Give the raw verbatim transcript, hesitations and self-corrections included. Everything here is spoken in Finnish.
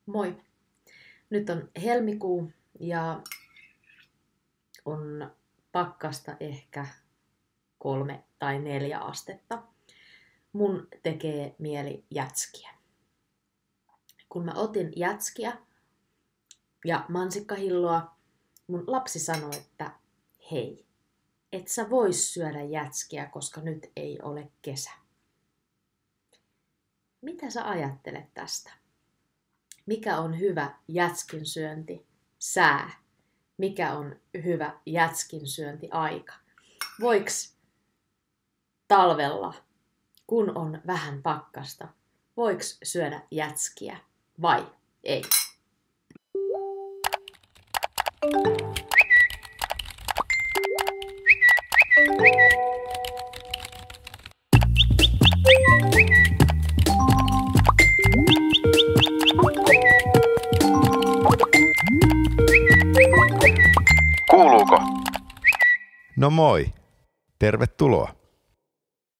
Moi! Nyt on helmikuu ja on pakkasta ehkä kolme tai neljä astetta. Mun tekee mieli jätskiä. Kun mä otin jätskiä ja mansikkahilloa, mun lapsi sanoi, että hei, et sä vois syödä jätskiä, koska nyt ei ole kesä. Mitä sä ajattelet tästä? Mikä on hyvä jätskin syönti sää? Mikä on hyvä jätskin syönti aika? Voiks talvella, kun on vähän pakkasta, voiks syödä jätskiä vai ei? Kuuluuko? No moi, tervetuloa.